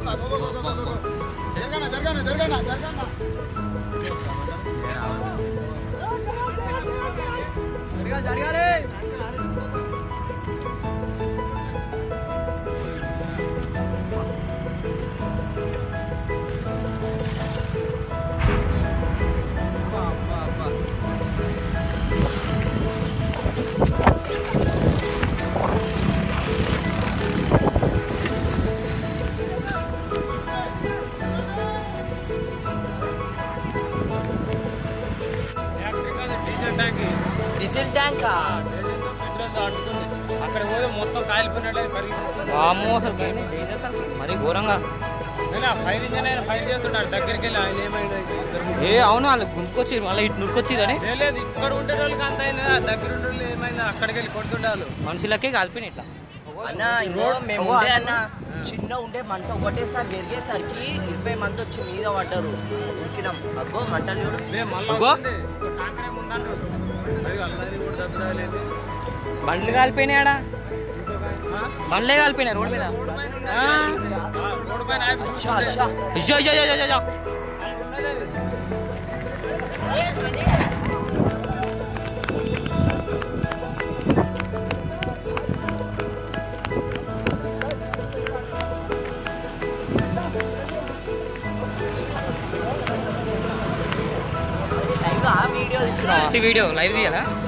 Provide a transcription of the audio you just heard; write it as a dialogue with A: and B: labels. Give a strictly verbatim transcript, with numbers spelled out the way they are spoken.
A: జరగనా జరగనా జరగనా జరగనా జరగాలి
B: డీజిల్ ట్యాంకా
C: అక్కడ పోతే మొత్తం కాలిపోయినట్టు
B: వామ్మో అసలు మరి ఘోరంగా
C: ఫైర్ ఇంజన్ అయినా ఫైర్ చేస్తున్నాడు దగ్గరికి వెళ్ళి ఆయన ఏమైంది
B: ఏ అవును వాళ్ళు గుంపుకొచ్చి మళ్ళీ ఇటు నురుకొచ్చిరని
C: లేదు ఇక్కడ ఉండే వాళ్ళకి అంత అయినా దగ్గర ఉండే వాళ్ళు ఏమైంది అక్కడికి వెళ్ళి కొడుతుండాలి
B: మనుషులకే కాలిపోయినాయి ఇట్లా
D: అన్న ఇంకో మేము ఉండే అన్న చిన్న ఉండే మంట ఒకటేసారి పెరిగేసరికి ఇరవై మంది వచ్చి మీద పడ్డారు ఉరికినాం అగ్గో మంటలు చూడు
B: బండ్లు కాలిపోయినాయి ఆడ బండ్లే కాలిపోయినాయి రోడ్ మీద
D: అచ్చా అచ్చా
B: అయ్యో అయ్యో అయ్యో అయ్యో
D: లైవ్ ఆ వీడియో తీస్తున్నా
B: వీడియో లైవ్ తీయాలా